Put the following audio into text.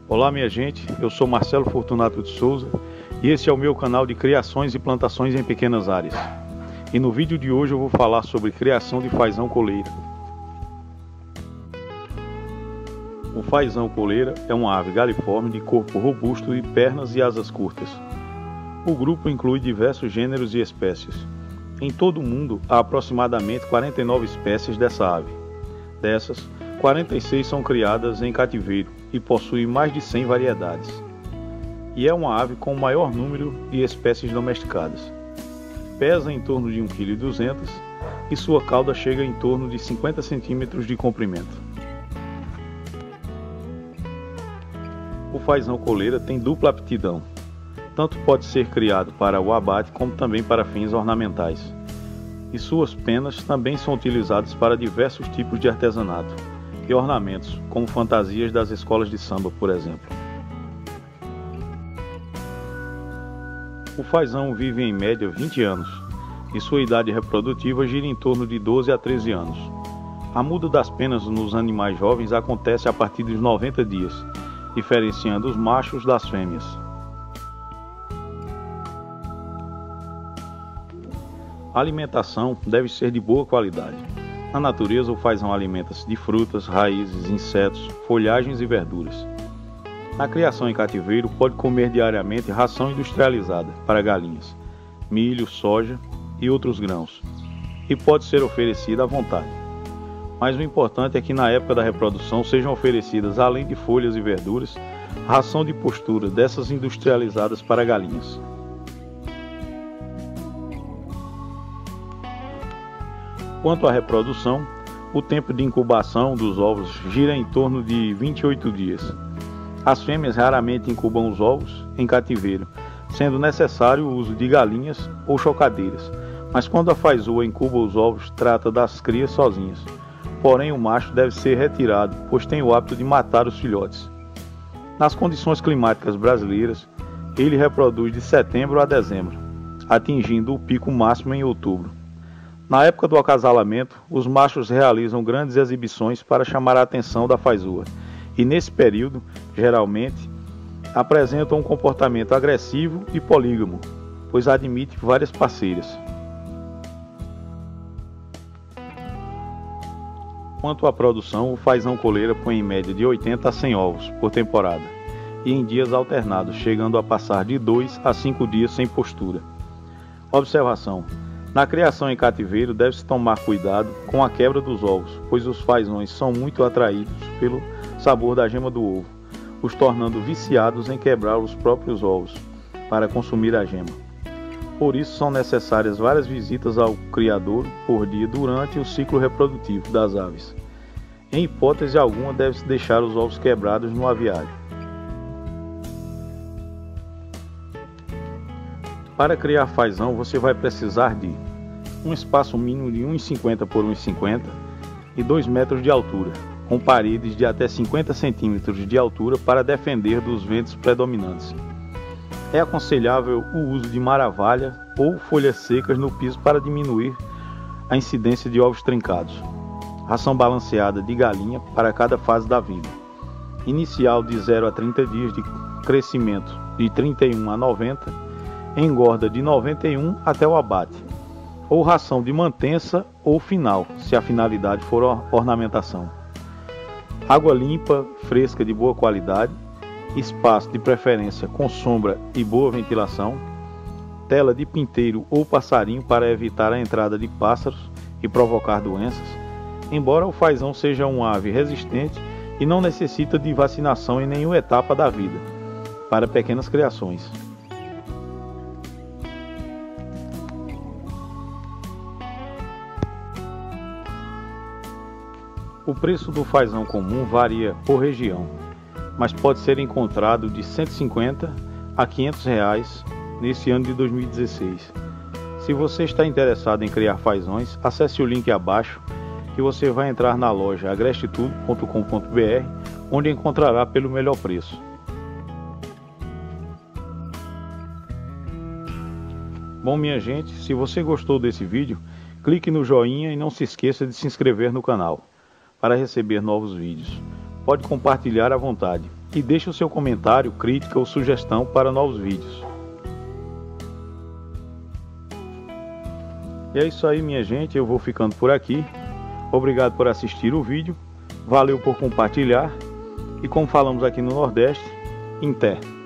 Olá minha gente, eu sou Marcelo Fortunato de Souza e esse é o meu canal de criações e plantações em pequenas áreas. E no vídeo de hoje eu vou falar sobre criação de fazão coleira. O fazão coleira é uma ave galiforme de corpo robusto e pernas e asas curtas. O grupo inclui diversos gêneros e espécies. Em todo o mundo há aproximadamente 49 espécies dessa ave. Dessas, 46 são criadas em cativeiro e possuem mais de 100 variedades. E é uma ave com o maior número de espécies domesticadas. Pesa em torno de 1,2 kg e sua cauda chega em torno de 50 cm de comprimento. O fazão coleira tem dupla aptidão. Tanto pode ser criado para o abate como também para fins ornamentais. E suas penas também são utilizadas para diversos tipos de artesanato e ornamentos, como fantasias das escolas de samba, por exemplo. O fazão vive em média 20 anos e sua idade reprodutiva gira em torno de 12 a 13 anos. A muda das penas nos animais jovens acontece a partir dos 90 dias, diferenciando os machos das fêmeas. A alimentação deve ser de boa qualidade. Na natureza, o fazão alimenta-se de frutas, raízes, insetos, folhagens e verduras. Na criação em cativeiro, pode comer diariamente ração industrializada para galinhas, milho, soja e outros grãos, e pode ser oferecida à vontade. Mas o importante é que na época da reprodução sejam oferecidas, além de folhas e verduras, ração de postura dessas industrializadas para galinhas. Quanto à reprodução, o tempo de incubação dos ovos gira em torno de 28 dias. As fêmeas raramente incubam os ovos em cativeiro, sendo necessário o uso de galinhas ou chocadeiras, mas quando a faizoa incuba os ovos, trata das crias sozinhas. Porém, o macho deve ser retirado, pois tem o hábito de matar os filhotes. Nas condições climáticas brasileiras, ele reproduz de setembro a dezembro, atingindo o pico máximo em outubro. Na época do acasalamento, os machos realizam grandes exibições para chamar a atenção da faizoa, e nesse período, geralmente, apresentam um comportamento agressivo e polígamo, pois admite várias parceiras. Quanto à produção, o fazão coleira põe em média de 80 a 100 ovos por temporada, e em dias alternados, chegando a passar de 2 a 5 dias sem postura. Observação: na criação em cativeiro deve-se tomar cuidado com a quebra dos ovos, pois os fazões são muito atraídos pelo sabor da gema do ovo, os tornando viciados em quebrar os próprios ovos para consumir a gema. Por isso são necessárias várias visitas ao criadouro por dia durante o ciclo reprodutivo das aves. Em hipótese alguma deve-se deixar os ovos quebrados no aviário. Para criar fazão você vai precisar de um espaço mínimo de 1,50 por 1,50 e 2 metros de altura, com paredes de até 50 centímetros de altura para defender dos ventos predominantes. É aconselhável o uso de maravalha ou folhas secas no piso para diminuir a incidência de ovos trincados. Ração balanceada de galinha para cada fase da vida. Inicial de 0 a 30 dias de crescimento de 31 a 90, engorda de 91 até o abate, ou ração de mantença ou final, se a finalidade for ornamentação. Água limpa, fresca de boa qualidade, espaço de preferência com sombra e boa ventilação, tela de pinteiro ou passarinho para evitar a entrada de pássaros e provocar doenças, embora o fazão seja uma ave resistente e não necessita de vacinação em nenhuma etapa da vida, para pequenas criações. O preço do fazão comum varia por região, mas pode ser encontrado de R$ 150 a R$ 500 nesse ano de 2016. Se você está interessado em criar fazões, acesse o link abaixo que você vai entrar na loja agrestitudo.com.br, onde encontrará pelo melhor preço. Bom, minha gente, se você gostou desse vídeo, clique no joinha e não se esqueça de se inscrever no canal para receber novos vídeos. Pode compartilhar à vontade. e deixe o seu comentário, crítica ou sugestão para novos vídeos. E é isso aí, minha gente, eu vou ficando por aqui. Obrigado por assistir o vídeo, valeu por compartilhar e, como falamos aqui no Nordeste, em té.